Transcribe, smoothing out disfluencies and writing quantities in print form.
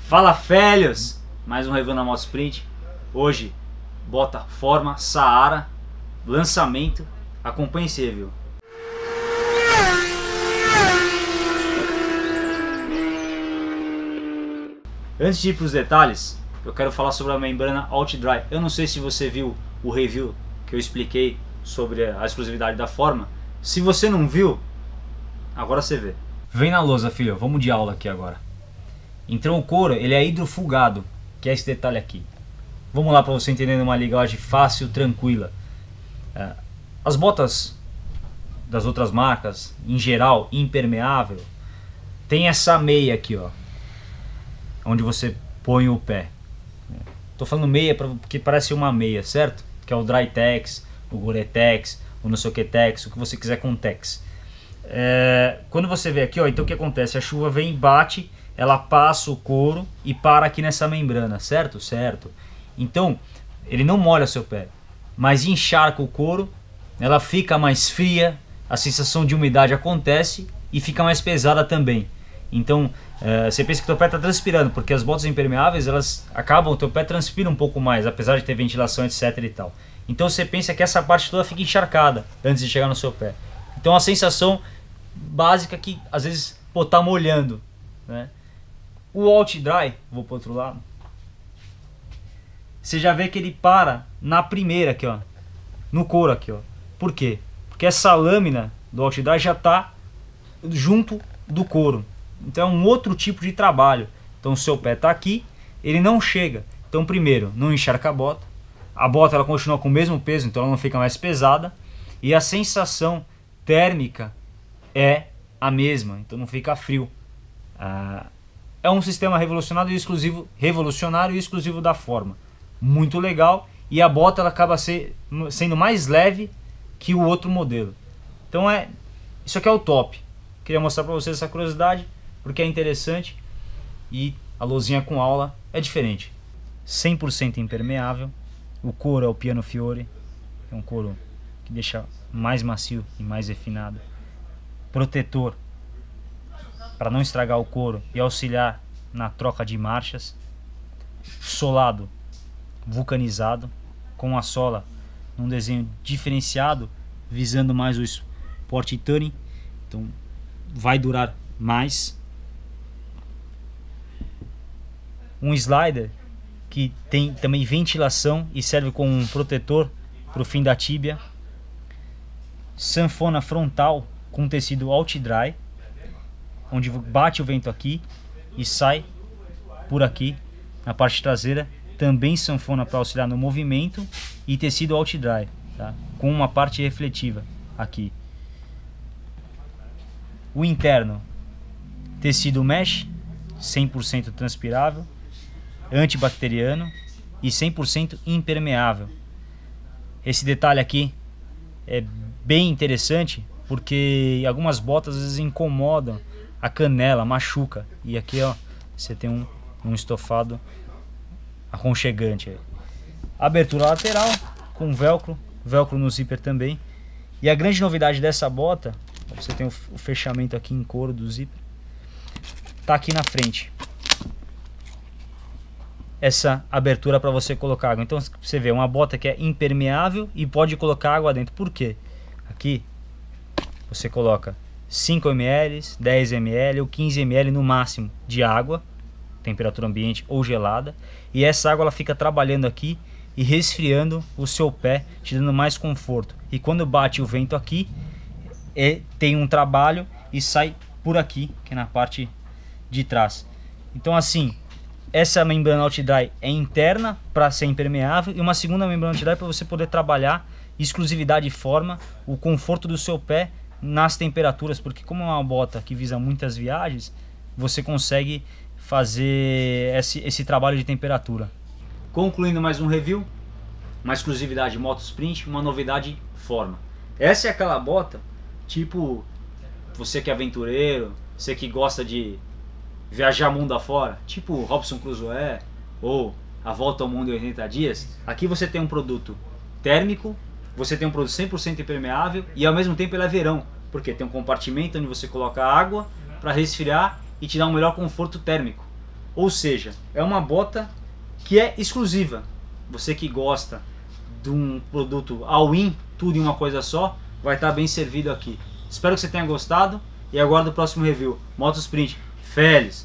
Fala, velhos! Mais um review na Moto Sprint. Hoje, bota Forma Saara, lançamento. Acompanhe esse review. Antes de ir para os detalhes, eu quero falar sobre a membrana OutDry. Eu não sei se você viu o review que eu expliquei sobre a exclusividade da Forma. Se você não viu, agora você vê. Vem na lousa, filho. Vamos de aula aqui agora. Então o couro ele é hidrofugado, que é esse detalhe aqui. Vamos lá para você entender uma ligagem fácil, tranquila. As botas das outras marcas, em geral, impermeável, tem essa meia aqui, ó, onde você põe o pé. Tô falando meia porque parece uma meia, certo? Que é o Drytex, o Gore-Tex, o não sei o que Tex, o que você quiser com Tex. Quando você vê aqui, ó, então o que acontece? A chuva vem e bate, ela passa o couro e para aqui nessa membrana, certo? Certo. Então, ele não molha seu pé, mas encharca o couro, ela fica mais fria, a sensação de umidade acontece e fica mais pesada também. Então, você pensa que o teu pé está transpirando, porque as botas impermeáveis, elas acabam, o teu pé transpira um pouco mais, apesar de ter ventilação, etc e tal. Então você pensa que essa parte toda fica encharcada antes de chegar no seu pé. Então a sensação básica que às vezes tá molhando, né? O OutDry, vou para o outro lado, você já vê que ele para na primeira aqui, ó, no couro aqui, ó. Por quê? Porque essa lâmina do OutDry já está junto do couro. Então é um outro tipo de trabalho. Então o seu pé está aqui, ele não chega. Então primeiro, não encharca a bota ela continua com o mesmo peso, então ela não fica mais pesada. E a sensação térmica é a mesma, então não fica frio. É um sistema revolucionário e exclusivo da Forma. Muito legal, e a bota ela acaba sendo mais leve que o outro modelo. Então isso aqui é o top. Queria mostrar para vocês essa curiosidade, porque é interessante e a luzinha com aula é diferente. 100% impermeável, o couro é o Piano Fiore, é um couro que deixa mais macio e mais refinado. Protetor para não estragar o couro e auxiliar na troca de marchas. Solado vulcanizado, com a sola num desenho diferenciado, visando mais o Sport Touring, então vai durar mais. Um slider que tem também ventilação e serve como um protetor para o fim da tíbia. Sanfona frontal com tecido OutDry, onde bate o vento aqui e sai por aqui na parte traseira. Também sanfona para auxiliar no movimento e tecido OutDry, tá? Com uma parte refletiva aqui. O interno, tecido mesh, 100% transpirável, antibacteriano e 100% impermeável. Esse detalhe aqui é bem interessante porque algumas botas às vezes incomodam a canela, machuca, e aqui ó, você tem um estofado aconchegante. Abertura lateral com velcro no zíper também. E a grande novidade dessa bota, você tem o fechamento aqui em couro do zíper, tá aqui na frente essa abertura para você colocar água. Então você vê uma bota que é impermeável e pode colocar água dentro. Por quê? Aqui você coloca 5 ml, 10 ml ou 15 ml no máximo de água, temperatura ambiente ou gelada, e essa água ela fica trabalhando aqui e resfriando o seu pé, te dando mais conforto. E quando bate o vento aqui, tem um trabalho e sai por aqui, que é na parte de trás. Então assim, essa membrana OutDry é interna para ser impermeável, e uma segunda membrana OutDry para você poder trabalhar exclusividade e forma, o conforto do seu pé nas temperaturas, porque como é uma bota que visa muitas viagens, você consegue fazer esse trabalho de temperatura. Concluindo mais um review, uma exclusividade Moto Sprint, uma novidade Forma. Essa é aquela bota, tipo, você que é aventureiro, você que gosta de viajar mundo afora, tipo Robinson Crusoe ou A Volta ao Mundo em 80 Dias. Aqui você tem um produto térmico, você tem um produto 100% impermeável e ao mesmo tempo ele é verão, porque tem um compartimento onde você coloca água para resfriar e te dar um melhor conforto térmico. Ou seja, é uma bota que é exclusiva. Você que gosta de um produto all-in, tudo em uma coisa só, vai estar bem servido aqui. Espero que você tenha gostado e aguardo o próximo review. Moto Sprint, feliz!